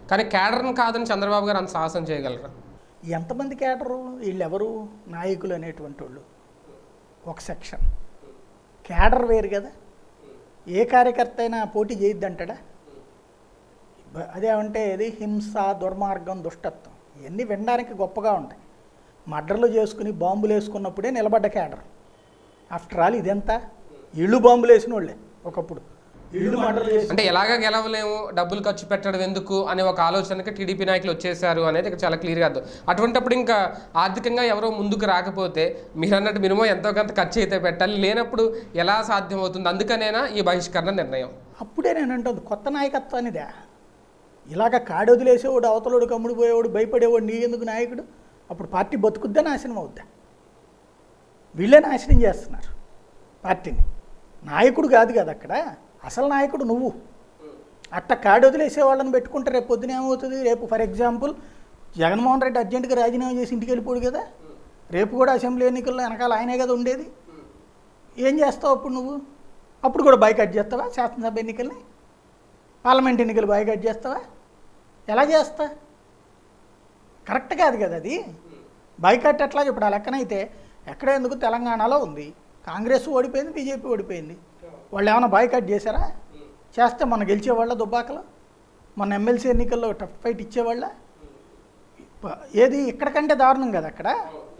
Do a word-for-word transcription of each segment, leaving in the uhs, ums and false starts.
కానీ క్యాడర్ని కాదని చంద్రబాబు గారు అంత సాహసం చేయగలరా? ఎంతమంది క్యాడరు? వీళ్ళెవరు నాయకులు అనేటువంటి వాళ్ళు ఒక సెక్షన్. క్యాడర్ వేరు కదా. ఏ కార్యకర్త అయినా పోటీ చేయొద్దంటాడా? అదేమంటే ఇది హింస, దుర్మార్గం, దుష్టత్వం ఇవన్నీ వినడానికి గొప్పగా ఉంటాయి. మర్డర్లు చేసుకుని బాంబులు వేసుకున్నప్పుడే నిలబడ్డ క్యాడర్. ఆఫ్టర్ ఆల్ ఇదెంత ఇళ్ళు బాంబులు వేసిన వాళ్ళే ఒకప్పుడు. ఇళ్ళు మర్డర్లు చేసి అంటే ఎలాగా గెలవలేము, డబ్బులు ఖర్చు పెట్టడం ఎందుకు అనే ఒక ఆలోచనకి టీడీపీ నాయకులు వచ్చేసారు అనేది ఇక్కడ చాలా క్లియర్గా అర్థం. అటువంటిప్పుడు ఇంకా ఆర్థికంగా ఎవరో ముందుకు రాకపోతే మీరు అన్నట్టు మినిమం ఎంతో కొంత ఖర్చు అయితే పెట్టాలి, లేనప్పుడు ఎలా సాధ్యం అవుతుంది? అందుకనేనా ఈ బహిష్కరణ నిర్ణయం? అప్పుడే నేను అంటుంది కొత్త నాయకత్వానిదే. ఇలాగ కాడి వదిలేసేవాడు, అవతలోడు కమ్ముడు పోయేవాడు, భయపడేవాడు నీ ఎందుకు నాయకుడు? అప్పుడు పార్టీ బతుకుద్దా, నాశనం అవుద్దా? వీళ్ళే నాశనం చేస్తున్నారు పార్టీని. నాయకుడు కాదు కదా అక్కడ, అసలు నాయకుడు నువ్వు. అట్ట కాడి వదిలేసే వాళ్ళని పెట్టుకుంటే రేపు పొద్దున ఏమవుతుంది? రేపు ఫర్ ఎగ్జాంపుల్ జగన్మోహన్ రెడ్డి అర్జెంటుగా రాజీనామా చేసి ఇంటికి వెళ్ళిపోడు కదా, రేపు కూడా అసెంబ్లీ ఎన్నికల్లో వెనకాల ఆయనే కదా ఉండేది. ఏం చేస్తావు అప్పుడు నువ్వు? అప్పుడు కూడా బైకట్ చేస్తావా? శాసనసభ ఎన్నికల్ని, పార్లమెంట్ ఎన్నికలు బైకట్ చేస్తావా? ఎలా చేస్తా? కరెక్ట్ కాదు కదా అది. బైకట్ ఎట్లా ఇప్పుడు ఆ లెక్కనైతే ఎక్కడ ఎందుకు తెలంగాణలో ఉంది, కాంగ్రెస్ ఓడిపోయింది, బీజేపీ ఓడిపోయింది. వాళ్ళు ఏమైనా బాయ్కాట్ చేశారా? చేస్తే మన గెలిచేవాళ్ళ దుబ్బాకలో, మన ఎమ్మెల్సీ ఎన్నికల్లో టఫ్ ఫైట్ ఇచ్చేవాళ్ళ. ఏది ఇక్కడికంటే దారుణం కదా అక్కడ.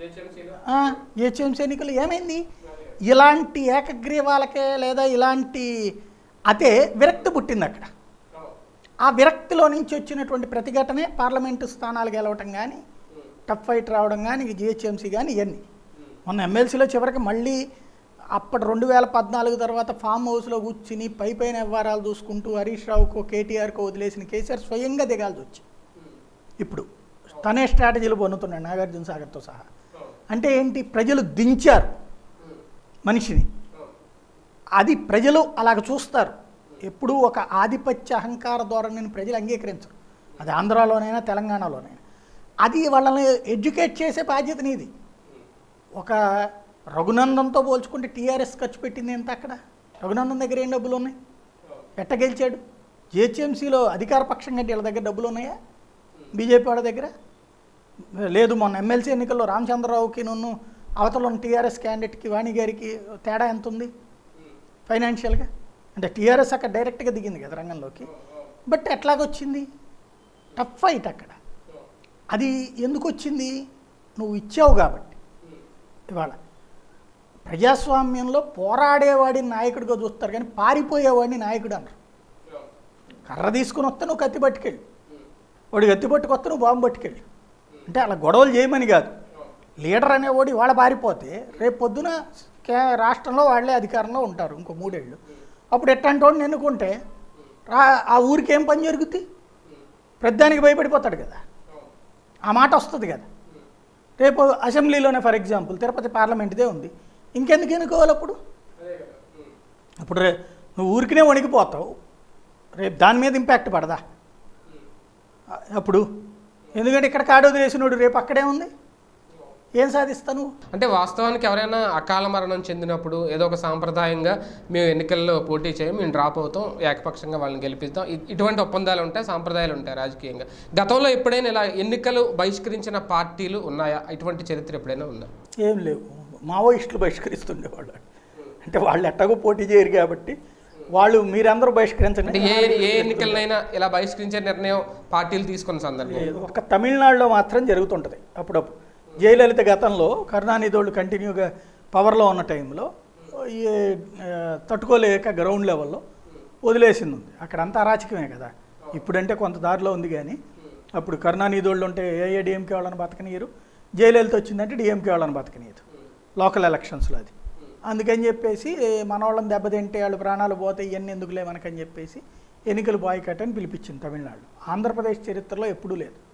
హెచ్ఎంసీ ఎన్నికలు ఏమైంది? ఇలాంటి ఏకగ్రీవాలకే లేదా ఇలాంటి అదే విరక్తి పుట్టింది అక్కడ. ఆ విరక్తిలో నుంచి వచ్చినటువంటి ప్రతిఘటనే పార్లమెంటు స్థానాలు గెలవటం కానీ, టఫ్ ఫైట్ రావడం కానీ, జిహెచ్ఎంసీ కానీ ఇవన్నీ. మొన్న ఎమ్మెల్సీలో చివరికి మళ్ళీ అప్పటి రెండు వేల పద్నాలుగు తర్వాత ఫామ్ హౌస్లో కూర్చుని పై పైన వ్యవహారాలు చూసుకుంటూ హరీష్ రావుకో కేటీఆర్కో వదిలేసిన కేసీఆర్ స్వయంగా దిగాల్సి వచ్చి ఇప్పుడు తనే స్ట్రాటజీలు పొందుతున్నాడు నాగార్జున సాగర్తో సహా. అంటే ఏంటి? ప్రజలు దించారు మనిషిని. అది ప్రజలు అలాగ చూస్తారు. ఎప్పుడూ ఒక ఆధిపత్య అహంకార ధోరణిని ప్రజలు అంగీకరించరు. అది ఆంధ్రాలోనైనా తెలంగాణలోనైనా. అది వాళ్ళని ఎడ్యుకేట్ చేసే బాధ్యత నీది. ఒక రఘునందన్తో పోల్చుకుంటే టీఆర్ఎస్ ఖర్చు పెట్టింది ఎంత అక్కడ? రఘునందన్ దగ్గర ఏం డబ్బులు ఉన్నాయి? ఎట్ట గెలిచాడు? జిహెచ్ఎంసీలో అధికార పక్షం కంటే వీళ్ళ దగ్గర డబ్బులు ఉన్నాయా? బీజేపీ వాళ్ళ దగ్గర లేదు. మొన్న ఎమ్మెల్సీ ఎన్నికల్లో రామచంద్రరావుకి నన్ను అవతల ఉన్న టీఆర్ఎస్ క్యాండిడేట్కి వాణి గారికి తేడా ఎంత ఉంది ఫైనాన్షియల్గా? అంటే టీఆర్ఎస్ అక్కడ డైరెక్ట్గా దిగింది కదా రంగంలోకి. బట్ ఎట్లాగొచ్చింది? టఫ్ ఫైట్ అక్కడ. అది ఎందుకు వచ్చింది? నువ్వు ఇచ్చావు కాబట్టి. ఇవాళ ప్రజాస్వామ్యంలో పోరాడేవాడిని నాయకుడిగా చూస్తారు కానీ పారిపోయేవాడిని నాయకుడు అన్నారు. కర్ర తీసుకుని వస్తే నువ్వు కత్తి పట్టుకెళ్ళి, వాడు కత్తి పట్టుకొస్తే నువ్వు బాంబు పట్టుకెళ్ళి. అంటే అలా గొడవలు చేయమని కాదు. లీడర్ అనేవాడు ఇవాళ పారిపోతే రేపు పొద్దున కే రాష్ట్రంలో వాళ్ళే అధికారంలో ఉంటారు ఇంకో మూడేళ్ళు. అప్పుడు ఎట్లాంటి వాడిని ఎన్నుకుంటే రా ఆ ఊరికి ఏం పని జరుగుతుంది? ప్రతిదానికి భయపడిపోతాడు కదా. ఆ మాట వస్తుంది కదా. రేపు అసెంబ్లీలోనే ఫర్ ఎగ్జాంపుల్ తిరుపతి పార్లమెంట్దే ఉంది, ఇంకెందుకు ఎన్నుకోవాలి అప్పుడు? అప్పుడు రే నువ్వు ఊరికినే వణికిపోతావు, రేపు దాని మీద ఇంపాక్ట్ పడదా అప్పుడు? ఎందుకంటే ఇక్కడ కాడు వదిలేసినోడు రేపు అక్కడే ఉంది, ఏం సాధిస్తాను? అంటే వాస్తవానికి ఎవరైనా అకాల మరణం చెందినప్పుడు ఏదో ఒక సాంప్రదాయంగా మేము ఎన్నికల్లో పోటీ చేయం, మేము డ్రాప్ అవుతాం, ఏకపక్షంగా వాళ్ళని గెలిపిస్తాం, ఇటువంటి ఒప్పందాలు ఉంటాయి, సాంప్రదాయాలు ఉంటాయి రాజకీయంగా. గతంలో ఎప్పుడైనా ఇలా ఎన్నికలు బహిష్కరించిన పార్టీలు ఉన్నాయా? ఇటువంటి చరిత్ర ఎప్పుడైనా ఉందా? ఏం లేవు. మావోయిస్టులు బహిష్కరిస్తుండేవాళ్ళు. అంటే వాళ్ళు ఎట్టగో పోటీ చేయరు కాబట్టి వాళ్ళు మీరందరూ బహిష్కరించండి. ఏ ఏ ఎన్నికలనైనా ఇలా బహిష్కరించే నిర్ణయం పార్టీలు తీసుకున్న సందర్భం ఒక తమిళనాడులో మాత్రం జరుగుతుంటుంది అప్పుడప్పుడు. జయలలిత గతంలో కరుణానిధోళ్ళు కంటిన్యూగా పవర్లో ఉన్న టైంలో ఈ తట్టుకోలేక గ్రౌండ్ లెవెల్లో వదిలేసింది ఉంది. అక్కడ అంతా అరాచకమే కదా. ఇప్పుడంటే కొంత దారిలో ఉంది కానీ అప్పుడు కరుణానిధోళ్ళు ఉంటే ఏ డిఎంకే వాళ్ళని బతకనీయరు, జయలలిత వచ్చిందంటే డిఎంకే వాళ్ళని బతకనీయదు లోకల్ ఎలక్షన్స్లో. అది అందుకని చెప్పేసి మన వాళ్ళని దెబ్బతింటే వాళ్ళు ప్రాణాలు పోతే ఇవన్నీ ఎందుకులే మనకని చెప్పేసి ఎన్నికలు బాయ్కాట్ అని పిలిపించింది తమిళనాడు. ఆంధ్రప్రదేశ్ చరిత్రలో ఎప్పుడూ లేదు.